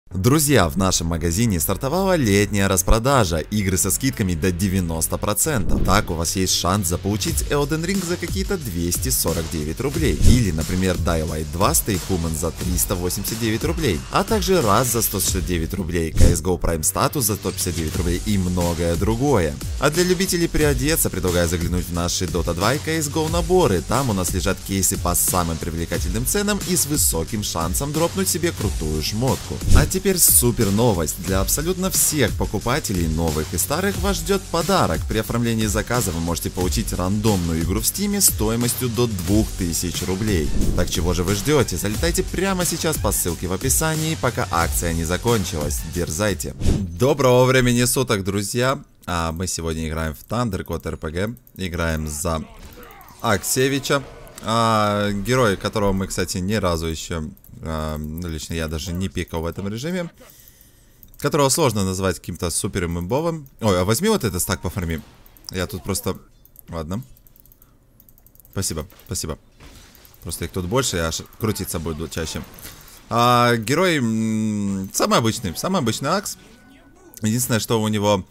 Друзья, в нашем магазине стартовала летняя распродажа, игры со скидками до 90%. Так у вас есть шанс заполучить Elden Ring за какие-то 249 рублей. Или, например, Dying Light 2 Stay Human за 389 рублей. А также раз за 169 рублей, CSGO Prime Status за 159 рублей и многое другое. А для любителей приодеться предлагаю заглянуть в наши Dota 2 и CSGO наборы. Там у нас лежат кейсы по самым привлекательным ценам и с высоким шансом дропнуть себе крутую шмотку. А теперь супер новость. Для абсолютно всех покупателей, новых и старых, вас ждет подарок. При оформлении заказа вы можете получить рандомную игру в Steam стоимостью до 2000 рублей. Так чего же вы ждете? Залетайте прямо сейчас по ссылке в описании, пока акция не закончилась. Дерзайте. Доброго времени суток, друзья. Мы сегодня играем в Thunder God RPG. Играем за Аксевича. Герой, которого мы, кстати, ни разу еще... лично я даже не пикал в этом режиме. Которого сложно назвать каким-то супер имбовым. Ой, а возьми вот этот стак пофарми. Я тут просто... Ладно. Спасибо, спасибо. Просто их тут больше, я аж крутиться буду чаще. Герой самый обычный Акс. Единственное, что у него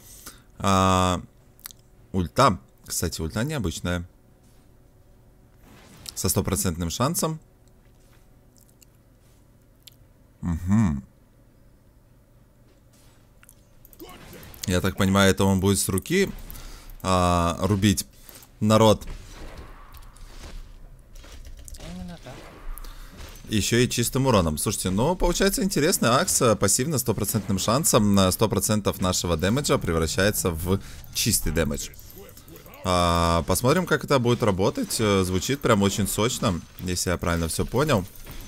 ульта. Кстати, ульта необычная. Со 100% шансом. Угу. Я так понимаю, это он будет с руки рубить народ. Еще и чистым уроном. Слушайте, ну получается интересный Акс. Пассивно 100% шансом на 100% нашего дэмэджа превращается в чистый дэмэдж. Посмотрим, как это будет работать. Звучит прям очень сочно, если я правильно все понял.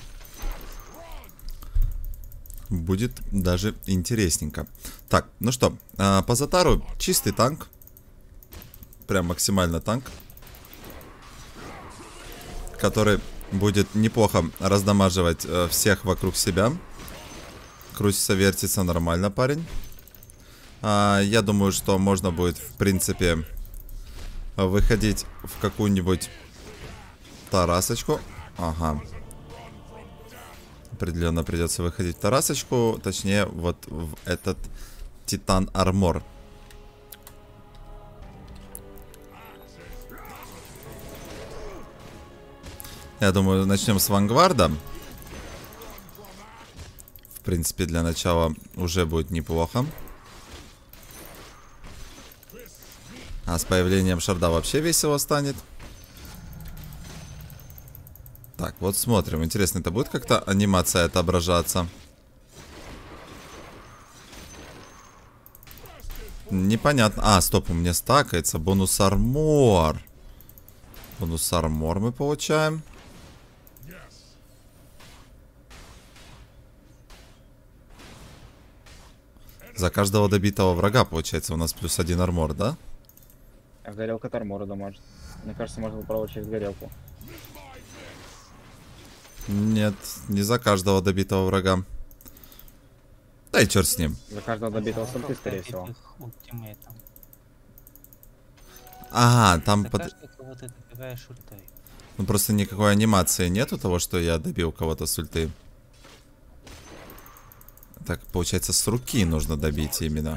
Будет даже интересненько. Так, ну что, по Затару чистый танк. Прям максимально танк. Который будет неплохо раздамаживать всех вокруг себя. Крутится, вертится нормально, парень. Я думаю, что можно будет, в принципе, выходить в какую-нибудь тарасочку. Ага. Определенно придется выходить в тарасочку. Точнее, вот в этот Титан Армор. Я думаю, начнем с Вангварда. В принципе, для начала уже будет неплохо. А с появлением Шарда вообще весело станет. Так, вот смотрим. Интересно, это будет как-то анимация отображаться? Непонятно. Стоп, у меня стакается. Бонус армор. Бонус армор мы получаем. За каждого добитого врага, получается, у нас +1 армор, да? А горелка от армора дамажит. Мне кажется, можно попробовать через горелку. Нет, не за каждого добитого врага. Да и черт с ним. За каждого добитого сульты, скорее всего. Там под... Ну просто никакой анимации нету того, что я добил кого-то с ульты. Так, получается, с руки нужно добить именно.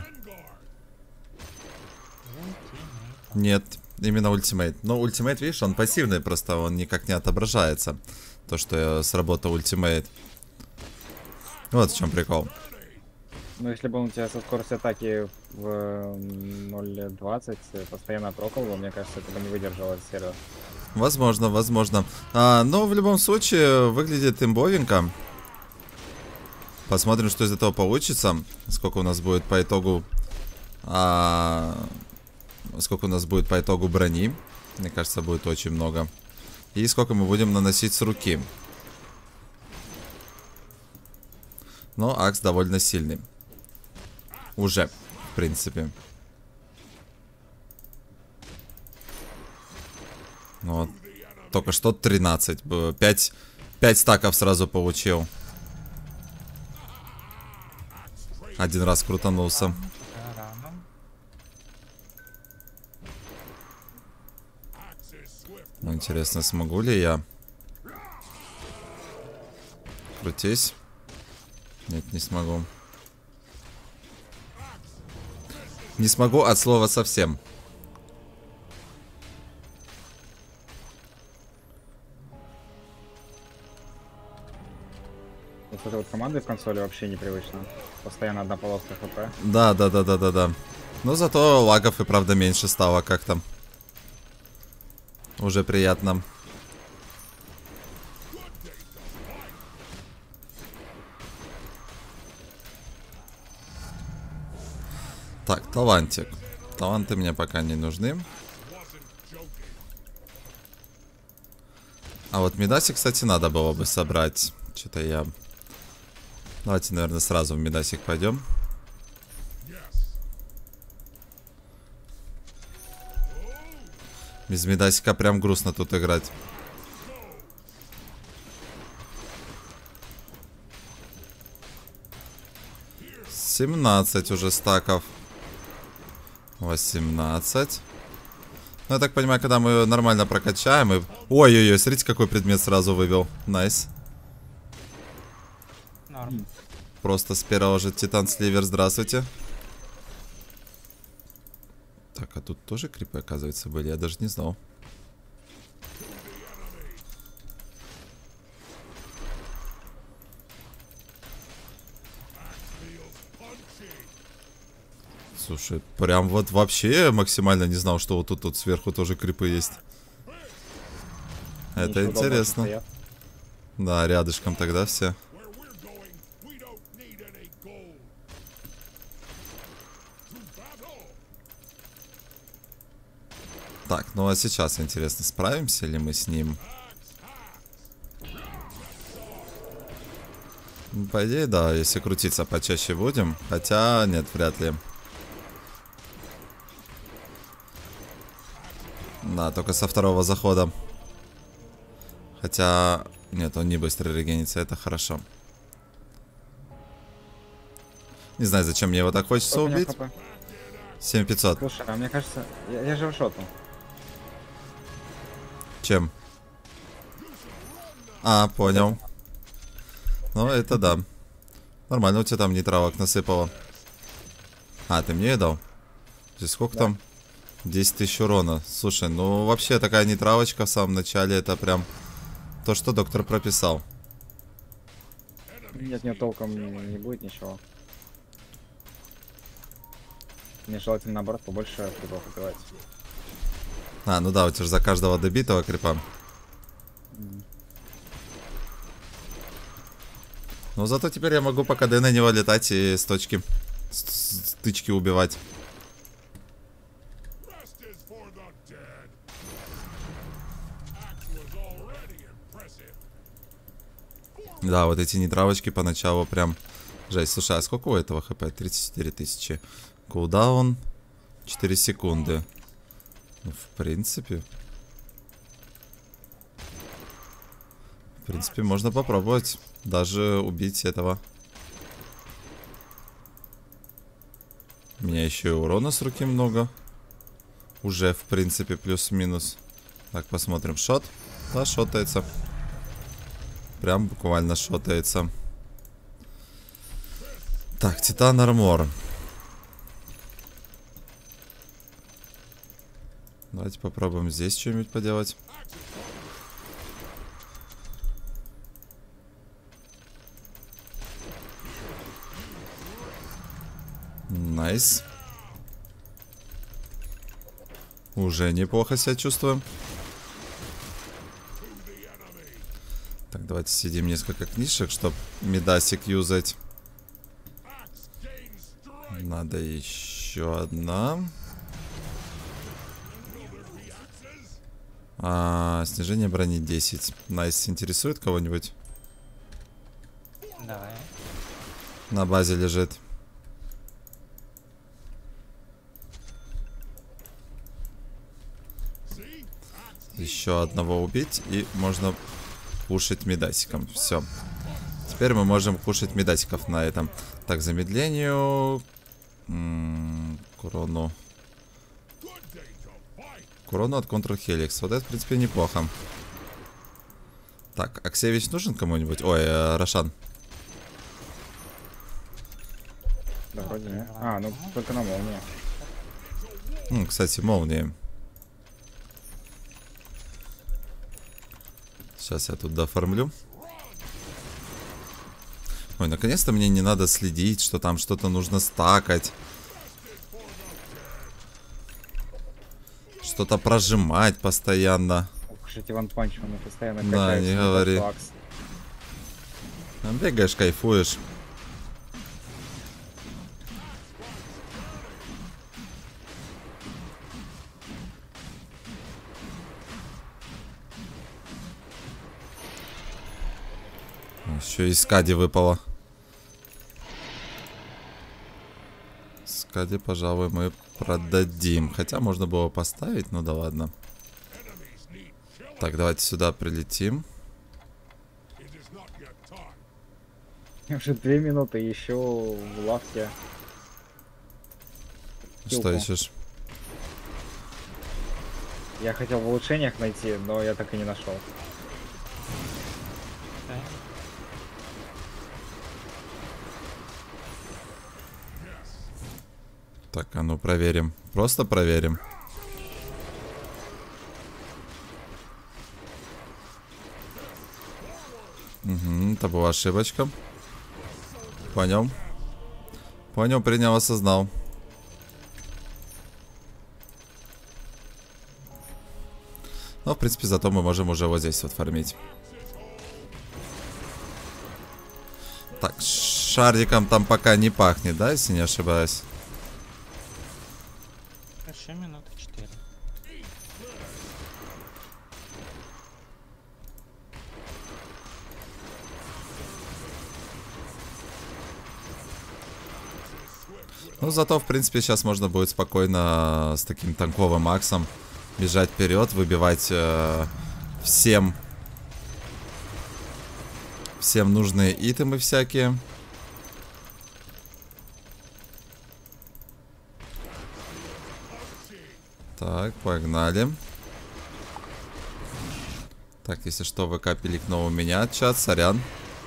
Нет, именно ультимейт. Но ультимейт, видишь, он пассивный, просто он никак не отображается. То, что сработал ультимейт. Вот в чем прикол. Ну, если бы он у тебя со скоростью атаки в 0.20 постоянно трокал, мне кажется, это бы не выдержал этот сервер. Возможно, возможно. Но в любом случае, выглядит имбовенько. Посмотрим, что из этого получится. Сколько у нас будет по итогу... Сколько у нас будет по итогу брони. Мне кажется, будет очень много. И сколько мы будем наносить с руки. Но Акс довольно сильный. Уже, в принципе. Вот. Только что 13. 5 стаков сразу получил. Один раз крутанулся. Ну, интересно, смогу ли я? Крутись. Нет, не смогу. Не смогу от слова совсем. Вот эта вот команда в консоли вообще непривычна. Постоянно одна полоска хп. Да. Но зато лагов и правда меньше стало как-то. Уже приятно. Так, талантик. Таланты мне пока не нужны. А вот Мидаси, кстати, надо было бы собрать. Что-то я... Давайте, наверное, сразу в Мидасик пойдем. Без Мидасика прям грустно тут играть. «17 уже стаков. 18. Ну, я так понимаю, когда мы ее нормально прокачаем и... Ой-ой-ой, смотрите, какой предмет сразу вывел. Найс. Норм. Просто с первого же Титан Сливер, здравствуйте. Так, а тут тоже крипы, оказывается, были, я даже не знал. Слушай, прям вот вообще максимально не знал, что вот тут сверху тоже крипы есть. Это Ничего удобного, интересно. стоят. Да, рядышком тогда все. Так, ну а сейчас интересно, справимся ли мы с ним? Ну, по идее, да, если крутиться почаще будем. Хотя, нет, вряд ли. Да, только со второго захода. Хотя, нет, он не быстро регенится, это хорошо. Не знаю, зачем мне его так хочется Сколько у меня убить. хп? 7500. Слушай, а мне кажется, я же шотнул. Чем? А, понял. Ну, это да. Нормально, у тебя там нейтралок насыпало. А, ты мне ее дал? Здесь сколько там? 10 тысяч урона. Слушай, ну вообще такая нейтралочка в самом начале, это прям то, что доктор прописал. Нет, нет, толком не будет ничего. Мне желательно, наоборот, побольше крипов убивать. А, ну да, у тебя же за каждого добитого крипа. Но зато теперь я могу по КД на него летать и с точки, с тычки убивать. Да, вот эти нейтралочки поначалу прям жесть. Слушай, а сколько у этого хп? 34 тысячи. Кулдаун 4 секунды. Ну, в принципе, можно попробовать даже убить этого. У меня еще и урона с руки много. Уже, в принципе, плюс-минус. Так, посмотрим. Шот. Да, шотается. Прям буквально шотается. Так, Титан Армор. Давайте попробуем здесь что-нибудь поделать. Найс. Уже неплохо себя чувствуем. Так, давайте съедим несколько книжек, чтобы Мидасик юзать. Надо еще одна. Снижение брони 10. Найс, интересует кого-нибудь? Давай. На базе лежит. Еще одного убить, и можно кушать медасиком. Все. Теперь мы можем кушать медасиков на этом. Так, замедлению. Курону. Курону от Control Helix. Вот это, в принципе, неплохо. Так, Аксевич нужен кому-нибудь? Ой, Рошан. Да, вроде нет. А, ну только на молнии. Кстати, молнии. Сейчас я тут дооформлю. Ой, наконец-то мне не надо следить, что там что-то нужно стакать. Что-то прожимать постоянно. Уж эти ванпанчманы постоянно Да, не говори. Бегаешь, кайфуешь. Еще и Скади выпало. Скади, пожалуй, мы продадим. Хотя можно было поставить, ну да ладно. Так, давайте сюда прилетим. Уже 2 минуты еще в лавке. Что ищешь? Я хотел в улучшениях найти, но я так и не нашел. Так, а ну проверим. Просто проверим. Угу, это была ошибочка. Понял. Понял, принял, осознал. Но, в принципе, зато мы можем уже вот здесь вот фармить. Так, шариком там пока не пахнет, да, если не ошибаюсь? Еще минуты 4. Ну, зато, в принципе, сейчас можно будет спокойно с таким танковым максом бежать вперед, выбивать всем нужные итемы всякие. Так, погнали. Так, если что, ВК пиликнул у меня чат, сорян.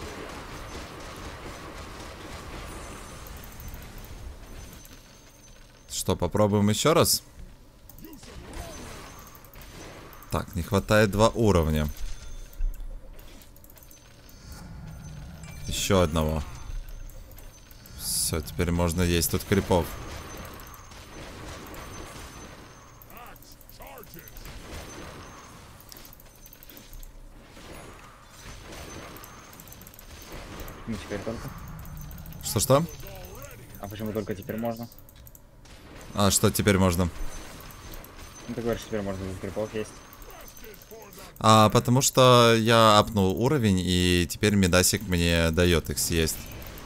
Что, попробуем еще раз? Так, не хватает 2 уровня. Еще одного. Все, теперь можно есть тут крипов. Ну, теперь только. Что-что? А почему только теперь можно? А, что теперь можно? Ну, ты говоришь, теперь можно без крипов есть. А, потому что я апнул уровень, и теперь Медасик мне дает их съесть.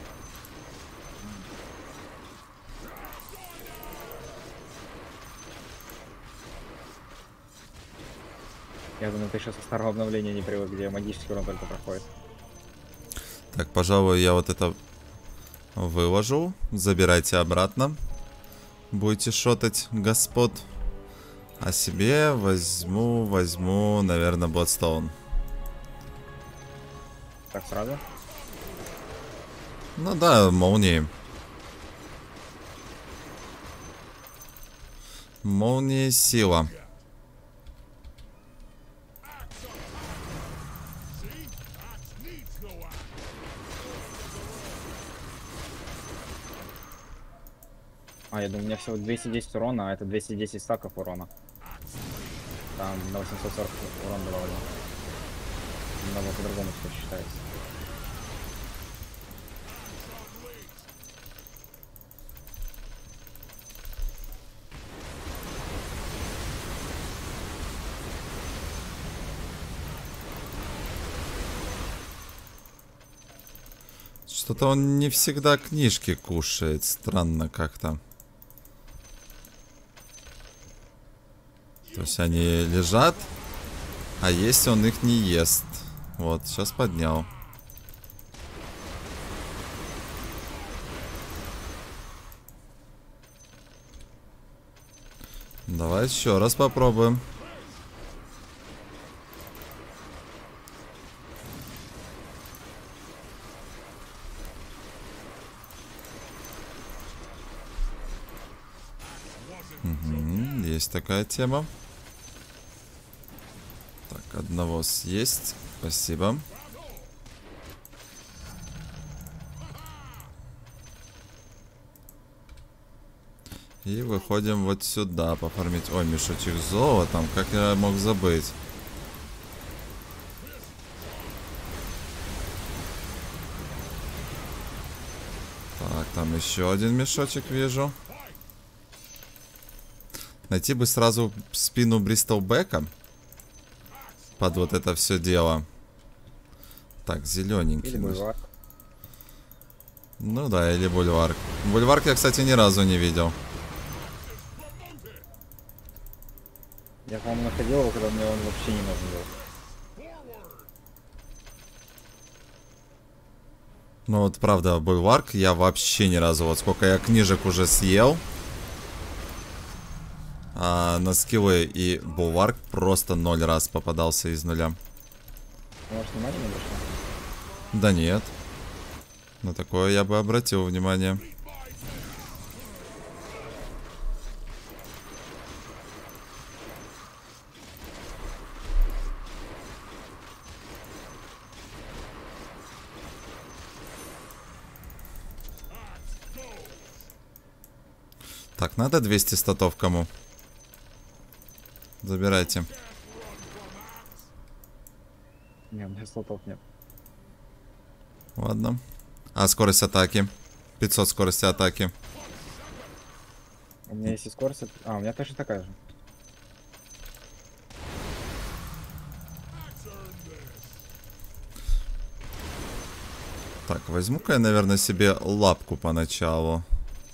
Я думаю, ты еще со старого обновления не привык, где магический урон только проходит. Так, пожалуй, я вот это выложу. Забирайте обратно. Будете шотать, господ. А себе возьму, наверное, Bloodstone. Так, сразу? Ну да, молнии. Молнии сила. А, я думаю, у меня всего 210 урона, а это 210 стаков урона. Там на 840 урон добавили. Немного по-другому все считается. Что-то он не всегда книжки кушает. Странно как-то. То есть они лежат, а есть он их не ест. Вот, сейчас поднял. Давай еще раз попробуем. Угу. есть такая тема. Так, одного съесть. Спасибо. И выходим вот сюда пофармить. Ой, мешочек с золотом. Как я мог забыть? Так, там еще один мешочек вижу. Найти бы сразу спину Бристолбека под вот это все дело. Так, зелененький. Или бульвар. Ну да, или бульвар. Бульварк я, кстати, ни разу не видел. Я, по-моему, находил его, когда мне он вообще не нужен был. Ну вот, правда, бульварк я вообще ни разу. Вот сколько я книжек уже съел. А на скиллы и бульварк просто 0 раз попадался из нуля. Может, внимание не обращал? Да нет. На такое я бы обратил внимание. Так, надо 200 статов кому? Забирайте. Нет, у меня слотов нет. Ладно. А скорость атаки? 500 скорости атаки. У меня есть и скорость. А, у меня точно такая же. Так, возьму-ка я, наверное, себе лапку поначалу.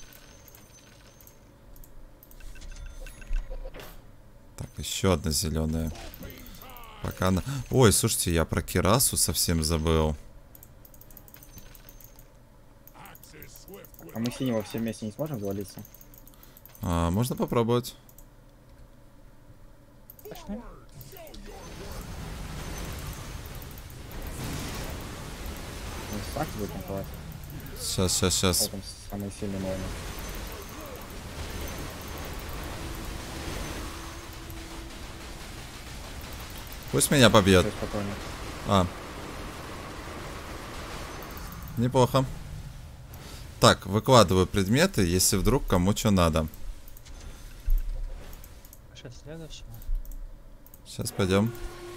Так, еще одна зеленая. Пока она... Ой, слушайте, я про Кирасу совсем забыл. А мы синего все вместе не сможем завалиться? Можно попробовать. Точно? Ну, сак будет танковать. Сейчас. Вот он самый сильный молния. Пусть меня побьет. Всё спокойно. Неплохо. Так, выкладываю предметы, если вдруг кому что надо. Пошли следующего. Сейчас пойдем.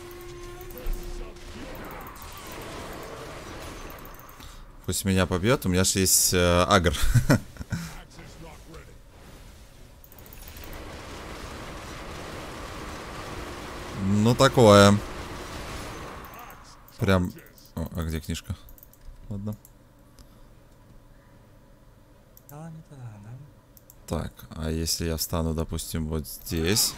Пусть меня побьет, у меня же есть агр. Ну такое. Прям... О, а где книжка? Ладно. Да, не туда, да? Так, а если я встану, допустим, вот здесь?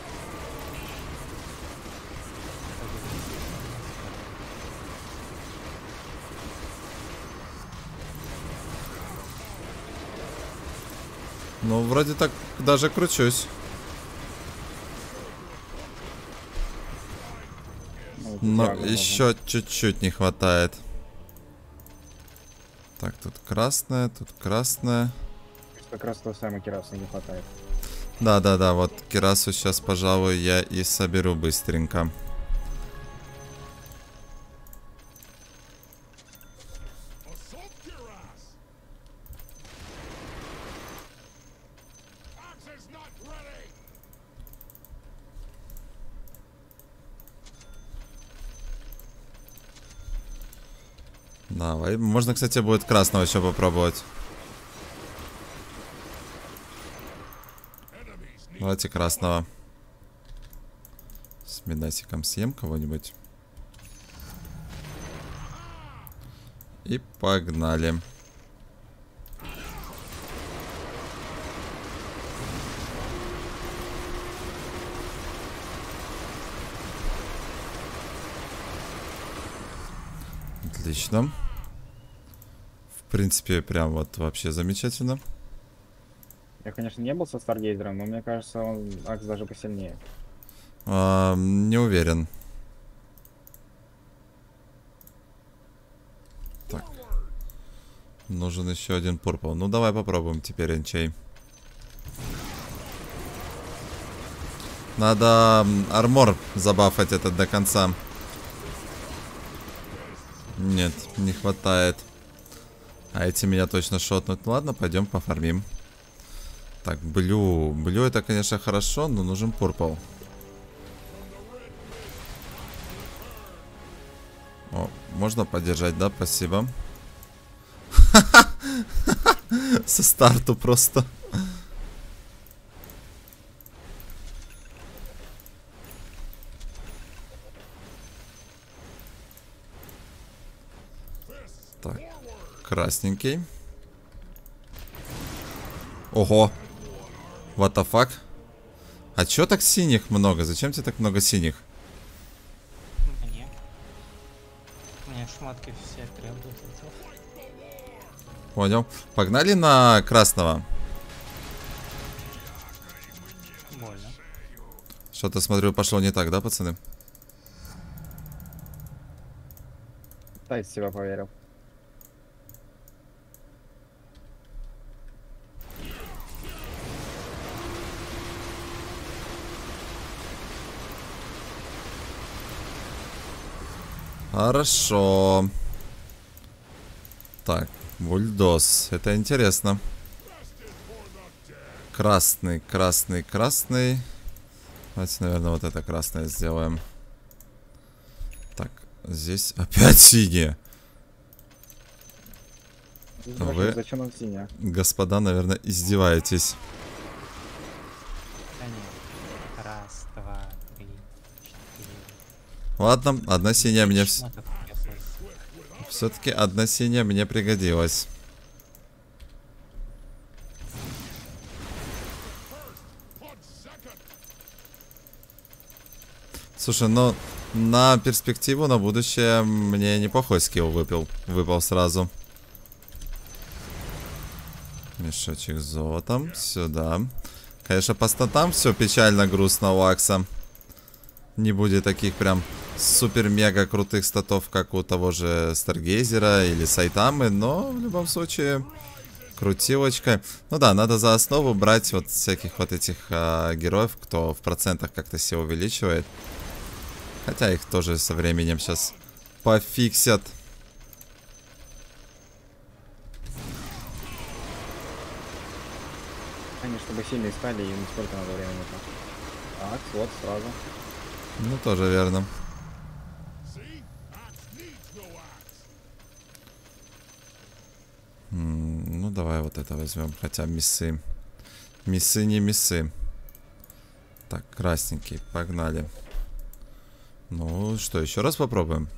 Ну, вроде так даже кручусь. Ну, Но вот я еще чуть-чуть не хватает. Так, тут красная, тут красная. как раз того самого Кираса не хватает. Да, вот Кирасу сейчас, пожалуй, я и соберу быстренько. Давай. Можно, кстати, будет красного еще попробовать. Давайте красного. С медасиком съем кого-нибудь. И погнали. Отлично. В принципе, прям вот вообще замечательно. Я, конечно, не был со Старгейзером, но мне кажется, он Акс даже посильнее. Не уверен. Так. Нужен еще один пурпл. Ну, давай попробуем теперь энчей. Надо армор забафать этот до конца. Нет, не хватает. А эти меня точно шотнут. Ну ладно, пойдем пофармим. Так, блю. Блю это, конечно, хорошо, но нужен пурпл. О, можно поддержать, да? Спасибо. Со старту просто. Так, красненький. Ого. What the fuck? А чё так синих много? Зачем тебе так много синих? Мне шмотки все требуют этого. Понял. Погнали на красного. Больно. Что-то, смотрю, пошло не так, да, пацаны? Тай в себя поверил. Хорошо. Так, бульдоз. Это интересно. Красный, красный, красный. Давайте, наверное, вот это красное сделаем. Так, здесь опять синие. Вы, Зачем нам синяя? господа, наверное, издеваетесь. Да нет. Раз, два, три, четыре. Ладно, одна синяя мне... Шмоток требует. Все-таки одна синяя мне пригодилась. Слушай, ну на перспективу, на будущее мне неплохой скилл выпал сразу. Мешочек с золотом. Сюда. Конечно, по статам все печально, грустно у Акса. Не будет таких прям супер-мега крутых статов, как у того же Старгейзера или Сайтамы, но в любом случае крутилочка. Ну да, надо за основу брать вот всяких вот этих героев, кто в процентах как-то все увеличивает. Хотя их тоже со временем сейчас пофиксят. Они чтобы сильные стали, им сколько надо времени нужно. Так, вот, сразу. Ну, тоже верно. Ну, давай вот это возьмем. Хотя миссы. Миссы не миссы. Так, красненький. Погнали. Ну, что, еще раз попробуем?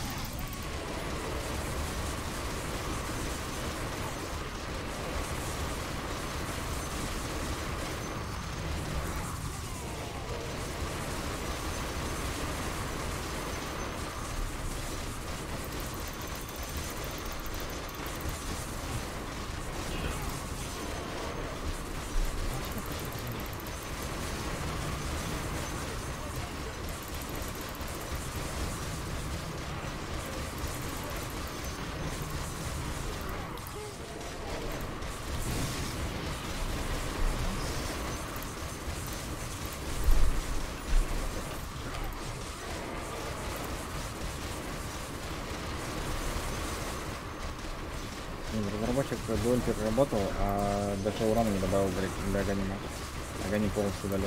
Разработчик дуэль переработал, а даже урона не добавил для Аганима. Аганим полностью удалил.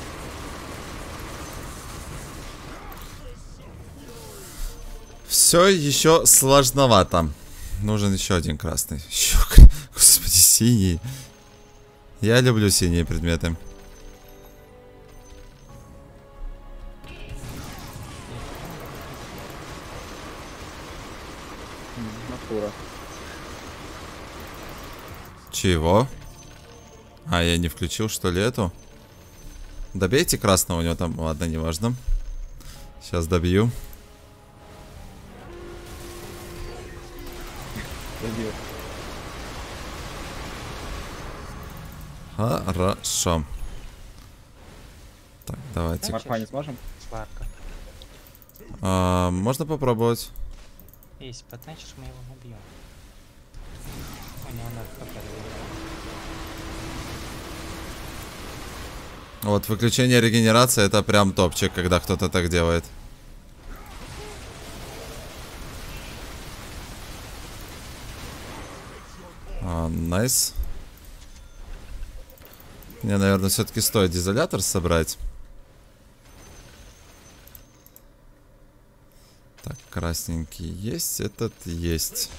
Все еще сложновато. Нужен еще один красный. Еще, господи, синий. Я люблю синие предметы. Натура. Чего? А, я не включил, что ли, эту? Добейте красного, у него там... Ладно, неважно. Сейчас добью. Добил. Хорошо. Так, давайте. Марфа не сможем? Сварка. Можно попробовать? Если потанчишь, мы его убьем. У него надо Вот выключение регенерации это прям топчик, когда кто-то так делает. Найс. Мне, наверное, все-таки стоит изолятор собрать. Так, красненький есть, этот есть.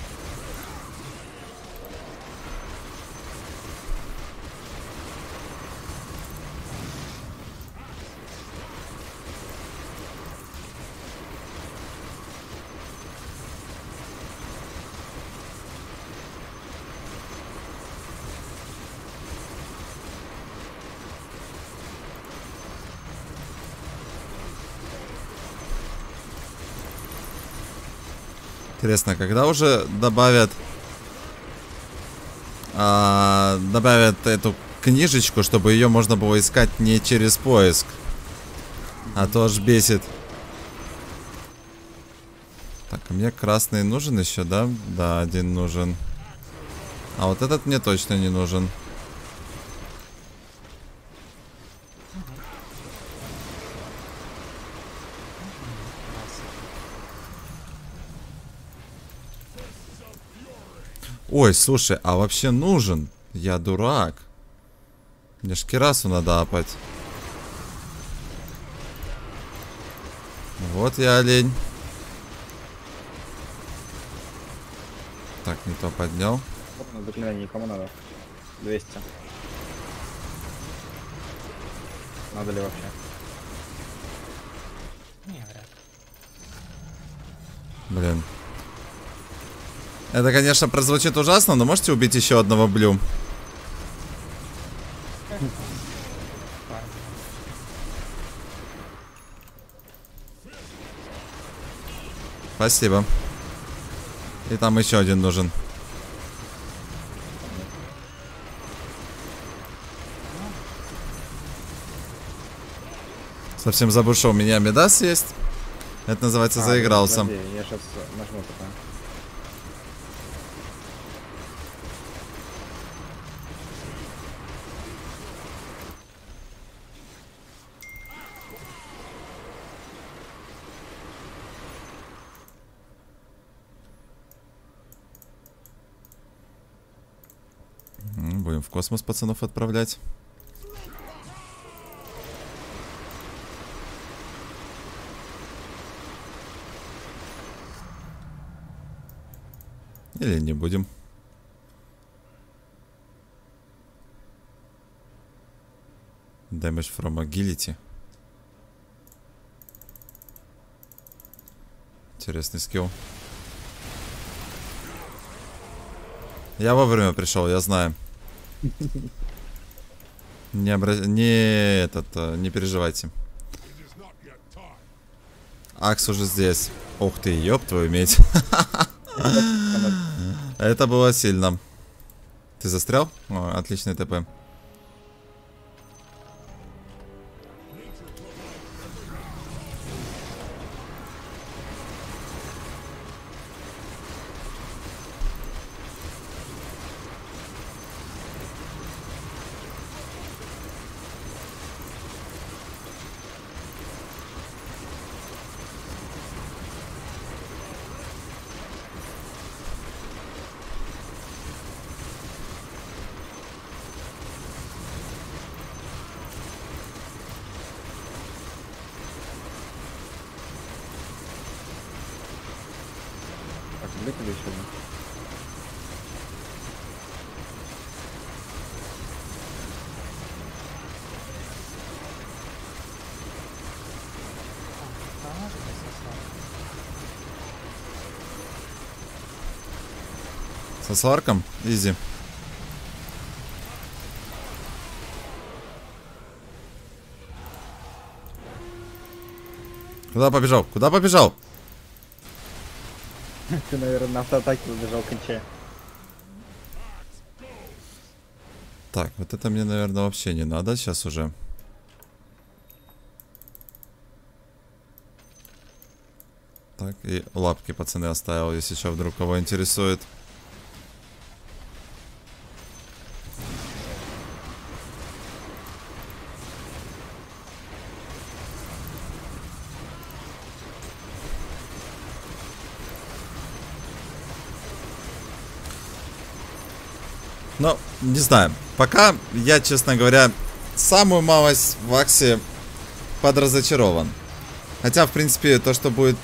Интересно, когда уже добавят эту книжечку, чтобы ее можно было искать не через поиск, а то аж бесит. Так, а мне красный нужен еще, да? Да, один нужен. А вот этот мне точно не нужен. Ой, слушай, а вообще нужен? Я дурак. Мне ж Кирасу надо апать. Вот я олень. Так, не то поднял. Вот на заклинание, кому надо? 200. Надо ли вообще? Не, вряд ли. Блин. Это, конечно, прозвучит ужасно, но можете убить еще одного блю? Ладно. Спасибо. И там еще один нужен. Совсем забыл, что у меня Медас есть. Это называется заигрался. Подожди, я сейчас нажму пока. Будем в космос пацанов отправлять. Или не будем. Damage from agility. Интересный скилл. Я вовремя пришел, я знаю. Не переживайте. Акс уже здесь. Ух ты, ёб твою медь. Это было сильно. Ты застрял? О, отличный ТП. Так, вылетели еще один. Поможет сосать. Со сварком? Изи. Куда побежал? Куда побежал? Ты, наверное, на автоатаке убежал к конче. Так, вот это мне, наверное, вообще не надо сейчас уже. Так, и лапки, пацаны, оставил, если еще вдруг кого интересует. Но, не знаю. Пока я, честно говоря, самую малость в Аксе подразочарован. Хотя, в принципе, то, что будет...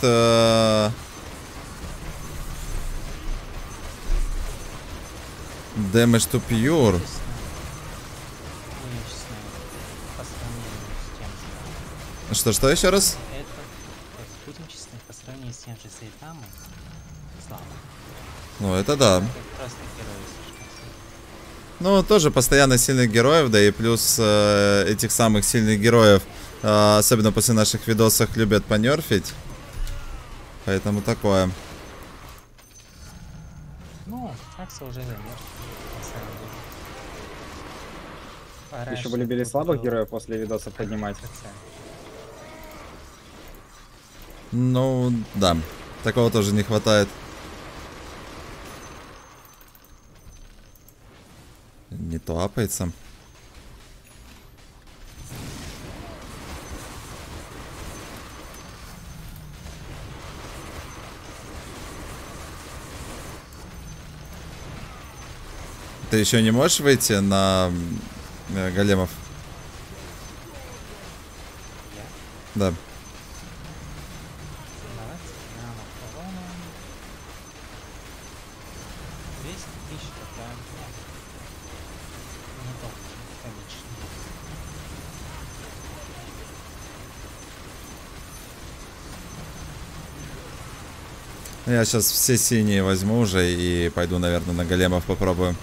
Damage to Pure. Нынешнее по сравнению с тем же. Что еще раз? Это, вот будем честны, по сравнению с тем же Сейтамой, слабо. Ну, это да. Это просто герои слишком сильные. Ну, тоже постоянно сильных героев, да и плюс этих самых сильных героев, особенно после наших видосов, любят понерфить. Поэтому такое. Ну, Акса уже замер, на самом деле. Пора, Еще бы чтобы любили тут слабых был героев после видосов поднимать. 1%. Ну, да. Такого тоже не хватает. Не то апается. Ты еще не можешь выйти на големов? Я? Да. 20 граммов урона. 200 тысяч это не то, конечно. Я сейчас все синие возьму уже и пойду, наверное, на големов попробую.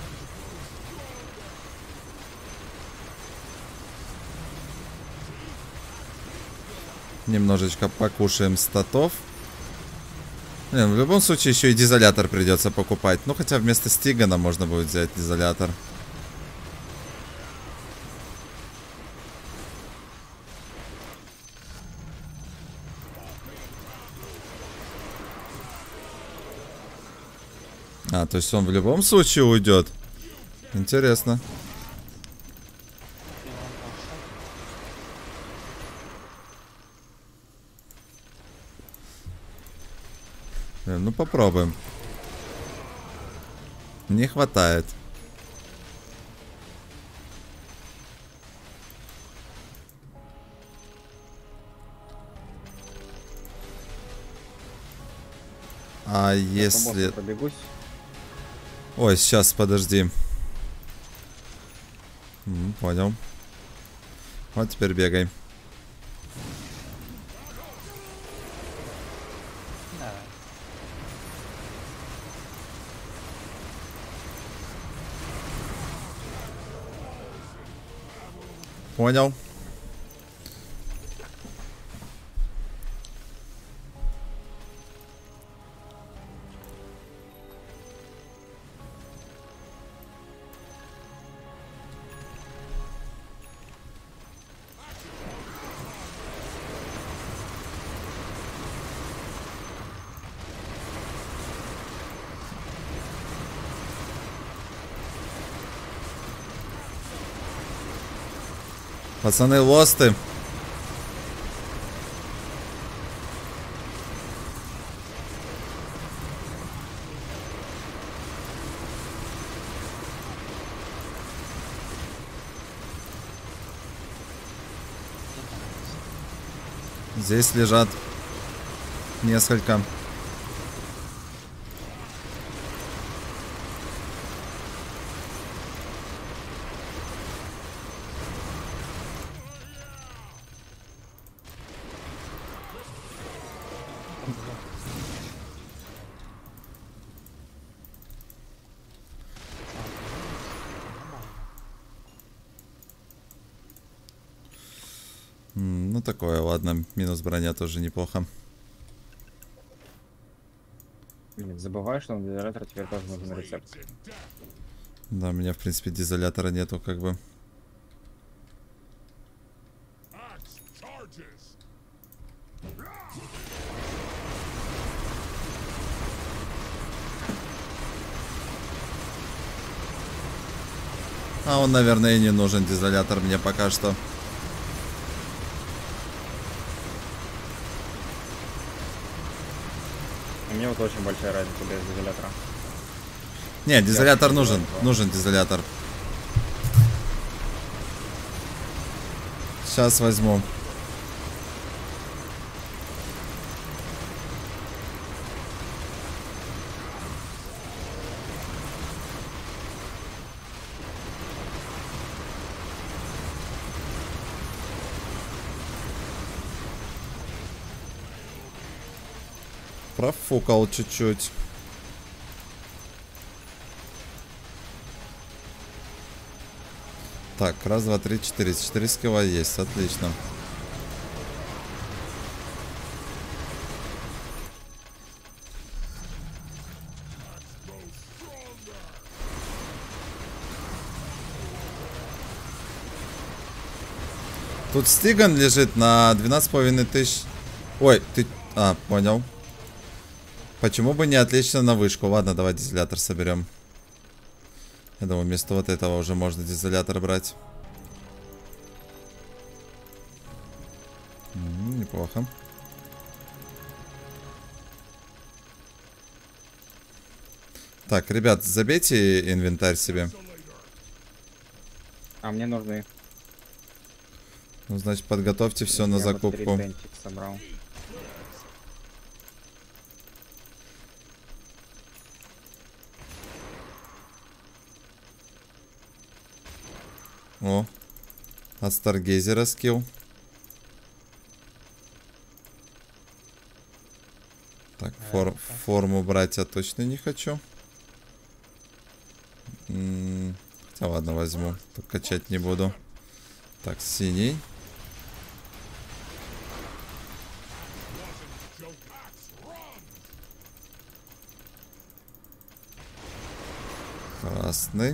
Немножечко покушаем статов. Блин, в любом случае еще и дизолятор придется покупать. Ну, хотя вместо Стигана можно будет взять дизолятор. А, то есть он в любом случае уйдет. Интересно. Ну, попробуем. Не хватает. А если... Побегусь. Ой, сейчас, подожди. Понял. Вот теперь бегай. Давай. Понял. Пацаны, лосты. Здесь лежат несколько. Ну такое, ладно. Минус броня тоже неплохо. Блин, забываю, что на дизолятор теперь тоже нужен рецепт. Да, у меня в принципе дизолятора нету, как бы. А он, наверное, и не нужен, дизолятор мне пока что. У меня вот очень большая разница без дизолятора. Не, дизолятор нужен. Нужен дизолятор. Сейчас возьму. Профукал чуть-чуть. Так, раз, два, три, четыре. 4 скилла есть, отлично. Тут Стиган лежит на 12,5 тысяч. Ой, ты... А, понял. Почему бы не отлично на вышку? Ладно, давай дизолятор соберем. Я думаю, вместо вот этого уже можно дизолятор брать. Неплохо. Так, ребят, забейте инвентарь себе. А мне нужны. Ну, значит, подготовьте все на Я вот закупку. 3 тентик собрал. О, от Старгейзера скилл. Так, форму брать я точно не хочу. Хотя ладно, возьму. Только качать не буду. Так, синий. Красный.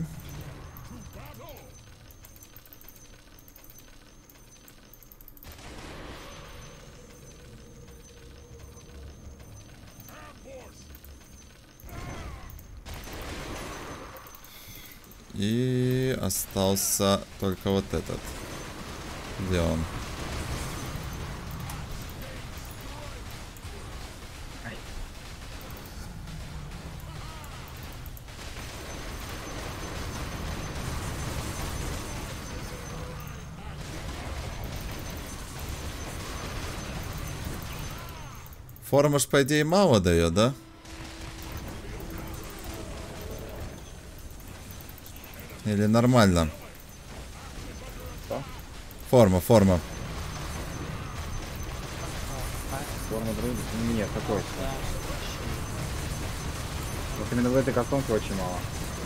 И остался только вот этот. Где он? Форма ж, по идее, мало дает, да? Или нормально? Что? Форма. Форма друга? Нет, такой. Вот именно в этой картонке очень мало.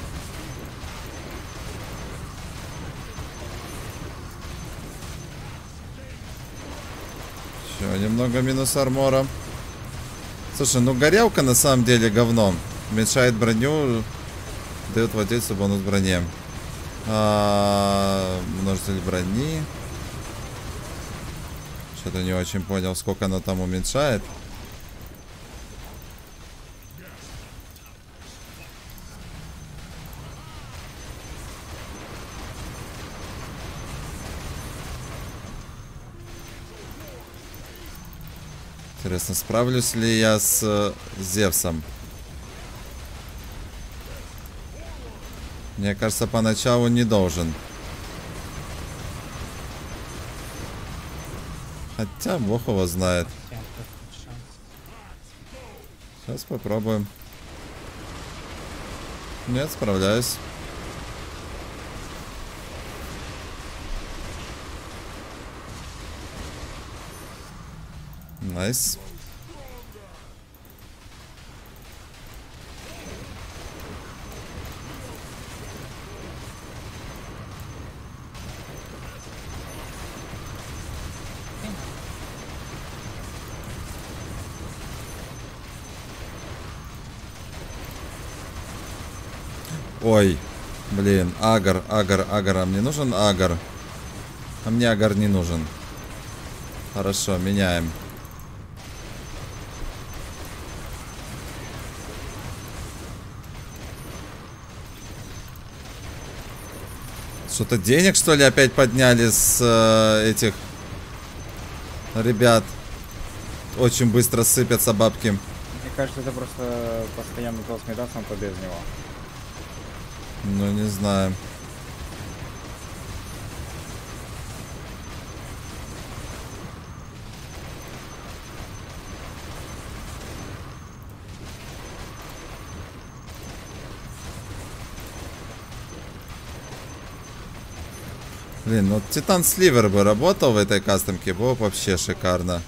Еще немного минус армора. Слушай, ну горелка на самом деле говно. Уменьшает броню, дает владельцу бонус броне. Множитель брони. Что-то не очень понял, сколько оно там уменьшает. Интересно, справлюсь ли я с Зевсом? Мне кажется, поначалу не должен. Хотя, бог его знает. Сейчас попробуем. Нет, справляюсь. Найс. Ой, блин, агар. А мне нужен агар? А мне агар не нужен. Хорошо, меняем. Что-то денег, что ли, опять подняли с этих ребят. Очень быстро сыпятся бабки. Мне кажется, это просто постоянно толст меда сам без него. Ну, не знаю. Блин, ну Титан Сливер бы работал в этой кастомке, было бы вообще шикарно.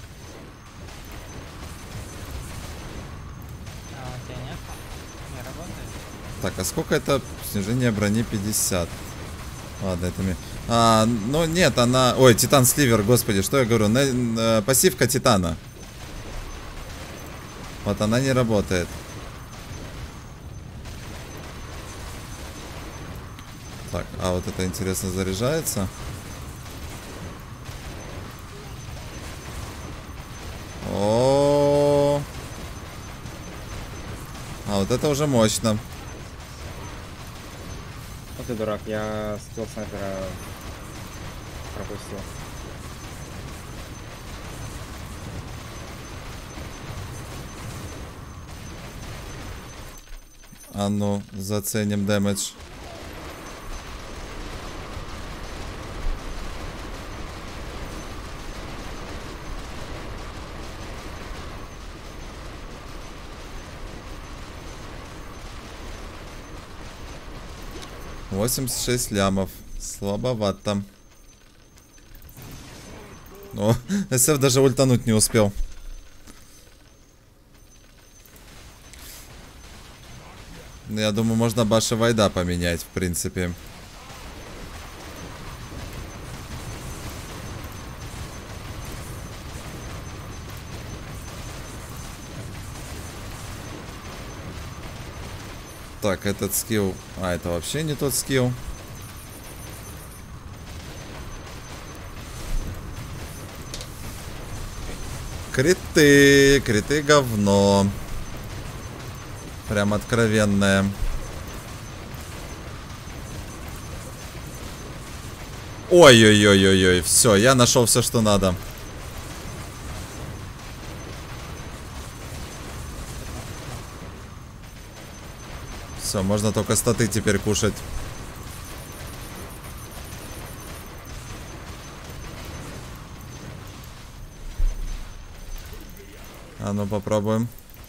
А у тебя нет? Не работает? Так, а сколько это снижение брони? 50. Ладно, это мне... ну нет, она... Ой, Титан Сливер, господи, что я говорю? Пассивка Титана. Вот она не работает. Так, а вот это интересно заряжается. О, а вот это уже мощно. Вот ты дурак, я скилл снайпера пропустил. А ну, заценим дэмэдж. $86 лямов. Слабовато. О, СФ даже ультануть не успел. Я думаю, можно Баша Вайда поменять, в принципе. Так, этот скилл... А, это вообще не тот скилл. Криты. Криты говно. Прям откровенное. Ой-ой-ой-ой-ой. Все, я нашел все, что надо. Все, можно только статы теперь кушать. А ну попробуем.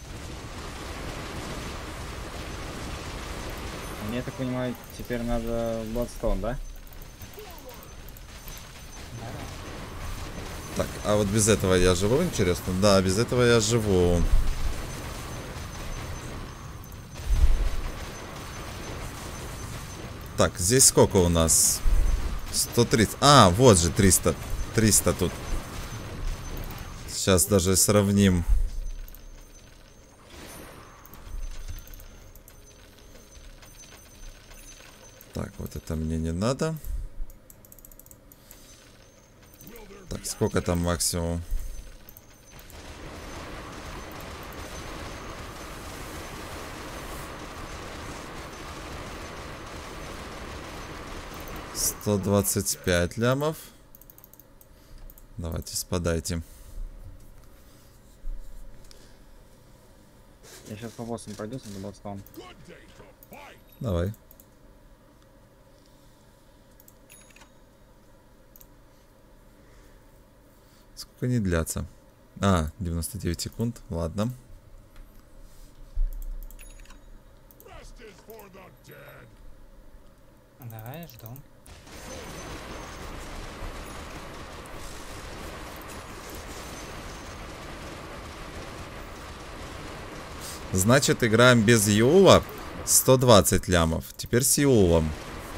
Мне, я так понимаю, теперь надо Bloodstone, да? Так, а вот без этого я живу, интересно? Да, без этого я живу. Так, здесь сколько у нас? 130. А, вот же 300. 300 тут. Сейчас даже сравним. Так, вот это мне не надо. Так, сколько там максимум? $125 лямов. Давайте, спадайте. Я сейчас по боссам пройдусь на Bloodstone. Давай. Сколько они длятся? А, 99 секунд. Ладно. Давай, жду. Значит, играем без Юла. 120 лямов. Теперь с Юлом.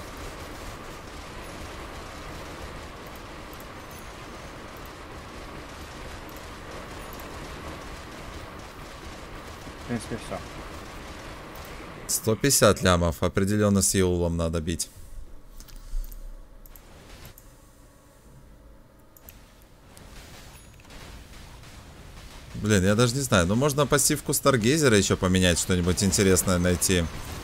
В принципе, все. 150 лямов. Определенно с Юлом надо бить. Блин, я даже не знаю. Ну, можно пассивку Старгейзера еще поменять, что-нибудь интересное найти.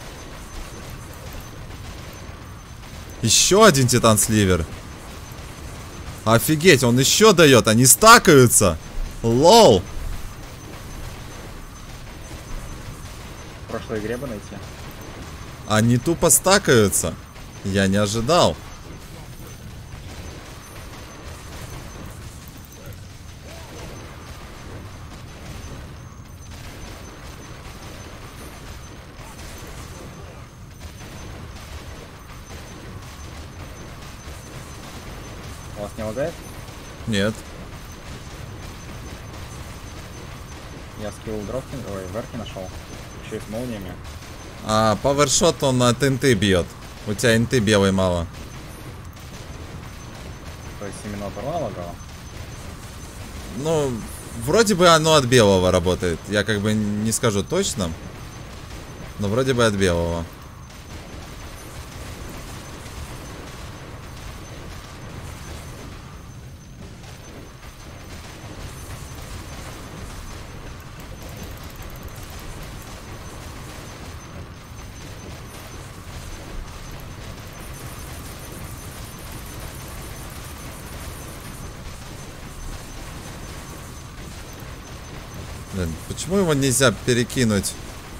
Еще один Титан Сливер. Офигеть, он еще дает. Они стакаются. Лол. В прошлой игре бы найти. Они тупо стакаются. Я не ожидал. У вас не лагает? Нет. Я скилл дропкин, ой, верки нашел. Еще и с молниями. А павершот он от инты бьет. У тебя инты белой мало. То есть именно от урона лагало? Ну, вроде бы оно от белого работает. Я как бы не скажу точно. Но вроде бы от белого. Блин, почему его нельзя перекинуть?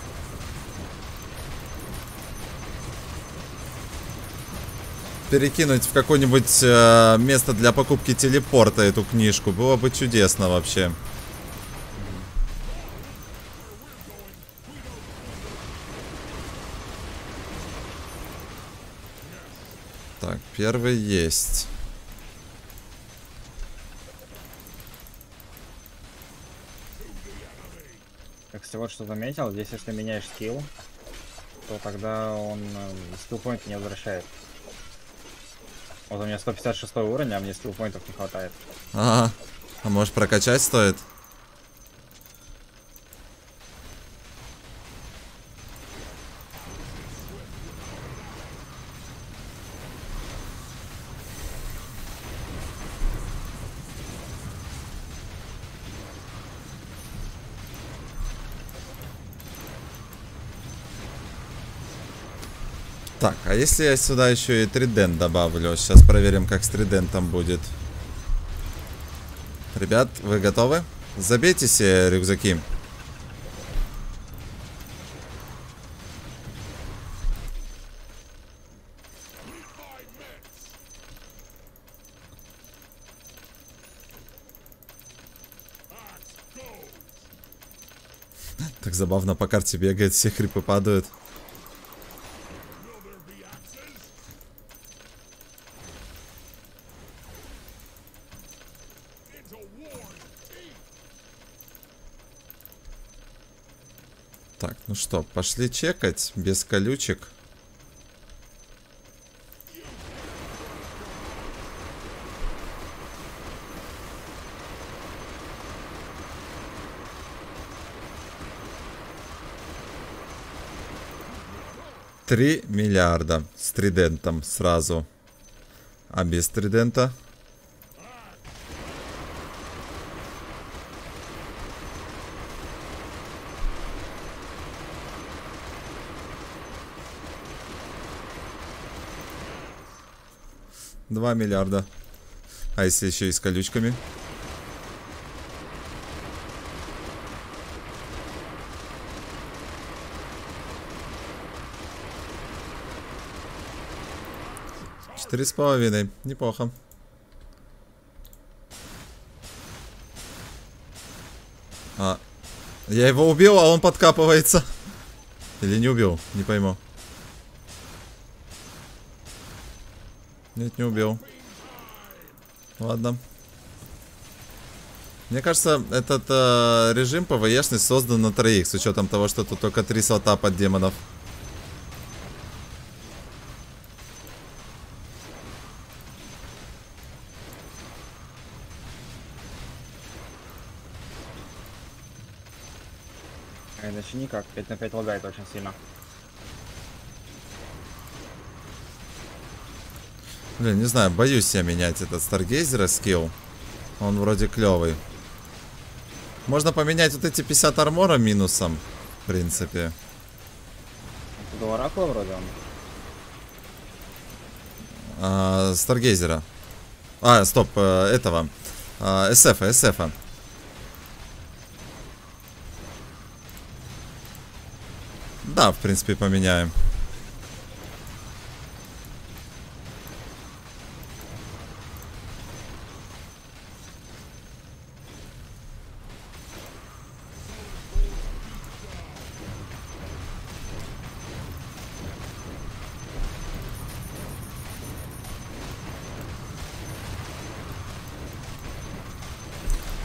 Перекинуть в какое-нибудь место для покупки телепорта эту книжку. Было бы чудесно вообще. Так, первый есть. Я, кстати, вот что заметил. Здесь, если меняешь скилл, то тогда он скиллпоинт не возвращает. Вот у меня 156 уровень, а мне скиллпоинтов не хватает. Ага. А может прокачать стоит? Так, а если я сюда еще и тридент добавлю? Сейчас проверим, как с тридентом будет. Ребят, вы готовы? Забейте себе рюкзаки. Так забавно, по карте бегает, все хрипы падают. Так, ну что, пошли чекать без колючек. $3 миллиарда с тридентом сразу. А без тридента? $2 миллиарда. А если еще и с колючками? $4,5. Неплохо. А, я его убил, а он подкапывается. Или не убил? Не пойму. Нет, не убил. Ладно. Мне кажется, этот режим ПВЕшный создан на троих, с учетом того, что тут только 3 слота под демонов. А иначе никак. 5 на 5 лагает очень сильно. Блин, не знаю, боюсь я менять этот Старгейзера скилл. Он вроде клевый. Можно поменять вот эти 50 армора минусом, в принципе. Это до оракула вроде он. Старгейзера. А, стоп, этого. SF. Да, в принципе, поменяем.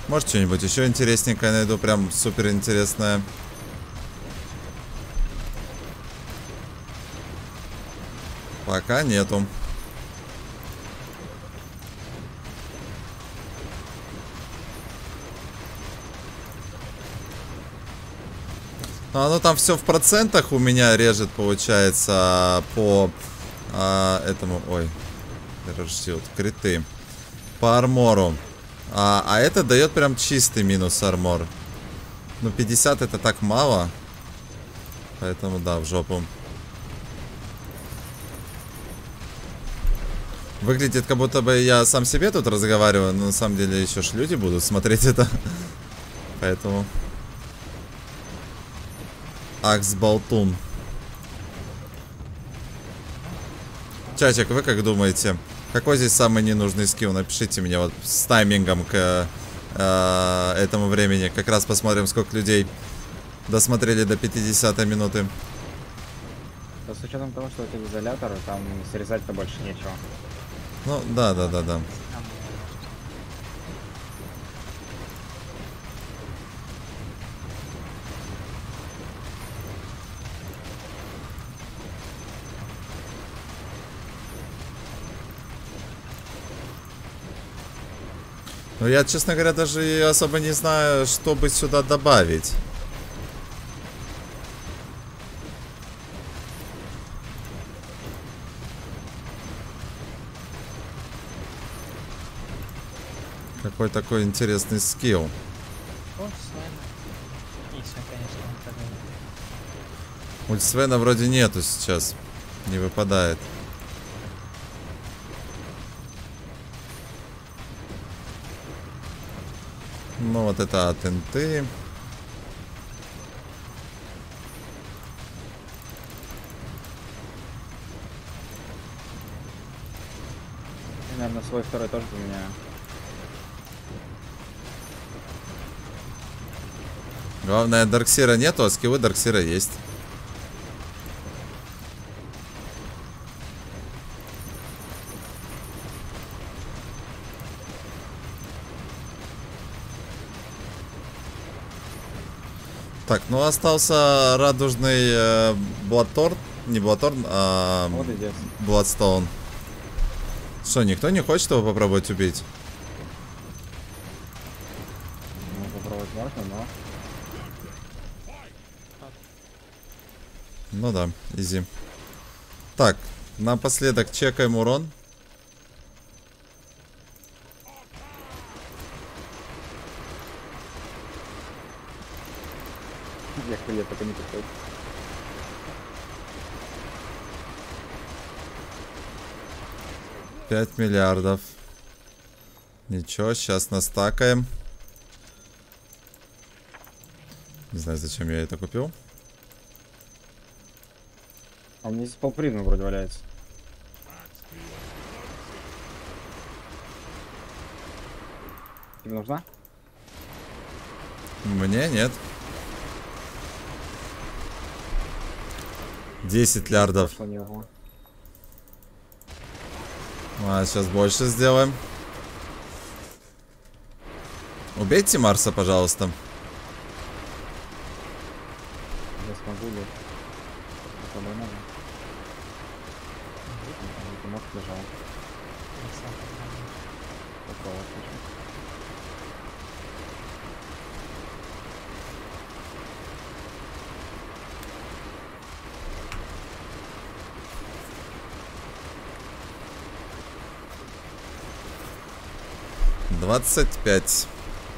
Может, что-нибудь еще интересненькое найду, прям супер интересное. Пока нету. Ну там все в процентах у меня режет, получается, по этому, ой, Shield, криты, по армору. А это дает прям чистый минус армор. Ну 50 это так мало. Поэтому да, в жопу. Выглядит, как будто бы я сам себе тут разговариваю, но на самом деле еще ж люди будут смотреть это. Поэтому... Акс-болтун. Чатик, вы как думаете? Какой здесь самый ненужный скилл? Напишите мне вот с таймингом к этому времени. Как раз посмотрим, сколько людей досмотрели до 50-й минуты. Да, с учетом того, что это изолятор, там срезать-то больше нечего. Ну, да. Ну, я, честно говоря, даже и особо не знаю, что бы сюда добавить. Какой такой интересный скилл. О, Свена. И все, конечно, он тогда. Ульт Свена вроде нету сейчас. Не выпадает. Ну вот это от инты. Я, наверное, свой второй тоже поменяю. Главное, Дарксира нету, а скиллы Дарксира есть. Так, ну остался радужный Бладторн. Не Бладторн, а Вот идет. Бладстоун. Что, никто не хочет его попробовать убить? Ну, попробовать можно, но... Ну да, изи. Так, напоследок чекаем урон. Я хуя только не подходит. $5 миллиардов. Ничего, сейчас настакаем. Не знаю, зачем я это купил. А у меня здесь полпризмы вроде валяется. Тебе нужна? Мне нет. 10 лярдов. Что не было. А, сейчас больше сделаем. Убейте Марса, пожалуйста. Я смогу ли? Попробуй надо. Мозг лежал. Попробовать хочу. $25.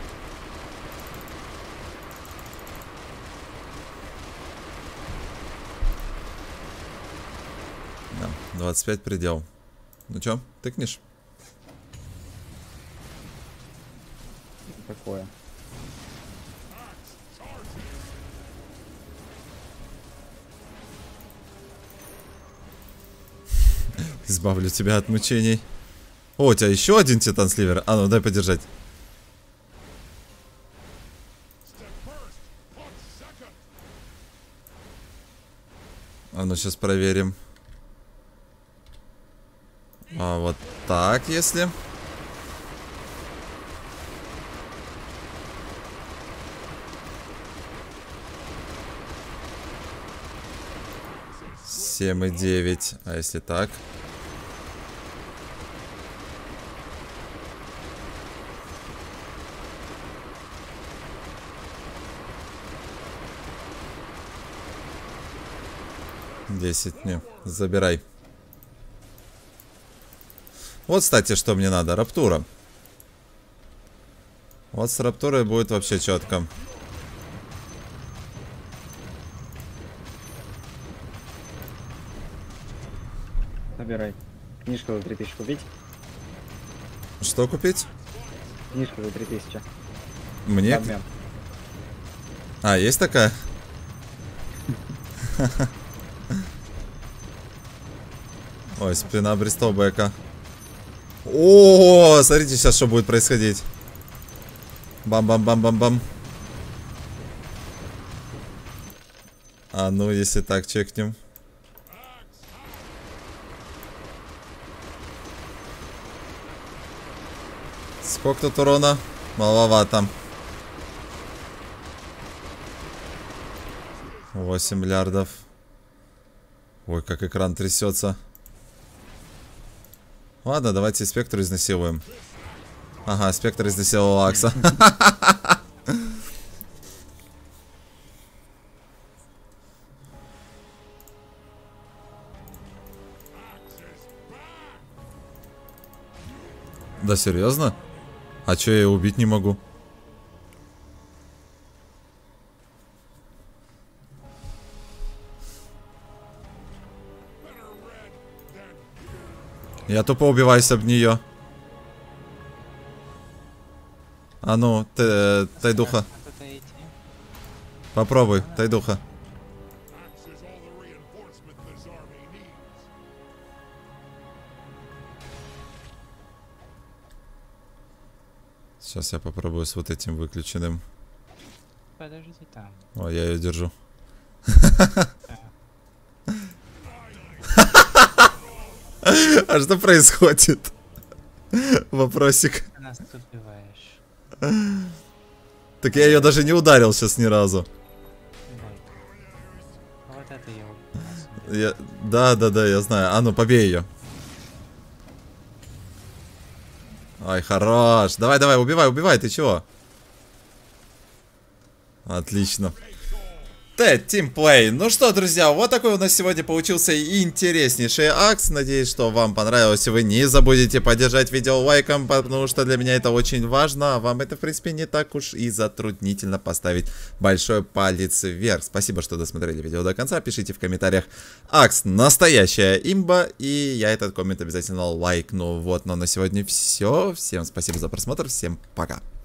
Да, 25 предел. Ну чё, тыкнешь? Такое. Избавлю тебя от мучений. О, у тебя еще один титан сливер. А ну дай подержать. А ну сейчас проверим. А вот так, если. 7,9. А если так? Десять, не, забирай. Вот, кстати, что мне надо, раптура. Вот с раптурой будет вообще четко. Забирай. Книжку за 3000 купить? Что купить? Книжку за 3000. Мне? Обмен. А, есть такая? Ой, спина Бристолбека. О, смотрите сейчас, что будет происходить. Бам-бам-бам-бам-бам. А ну, если так чекнем. Сколько тут урона? Маловато. 8 миллиардов. Ой, как экран трясется. Ладно, давайте спектр изнасилуем. Ага, спектр изнасиловал Акса. Да серьезно? А чё я его убить не могу? Я тупо убиваюсь об нее. А ну, Тайдуха. Попробуй, Тайдуха. Сейчас я попробую с вот этим выключенным. Подожди там. Ой, я ее держу. А что происходит? Вопросик. Ты нас тут убиваешь. Так я ее даже не ударил сейчас ни разу. Вот это я убил. Да, я знаю. А ну, побей ее. Ой, хорош. Давай, убивай, ты чего? Отлично. Team Play. Ну что, друзья, вот такой у нас сегодня получился интереснейший акс. Надеюсь, что вам понравилось. Вы не забудете поддержать видео лайком, потому что для меня это очень важно. А вам это, в принципе, не так уж и затруднительно поставить большой палец вверх. Спасибо, что досмотрели видео до конца. Пишите в комментариях: акс настоящая имба. И я этот коммент обязательно лайкну. Вот, но на сегодня все. Всем спасибо за просмотр. Всем пока.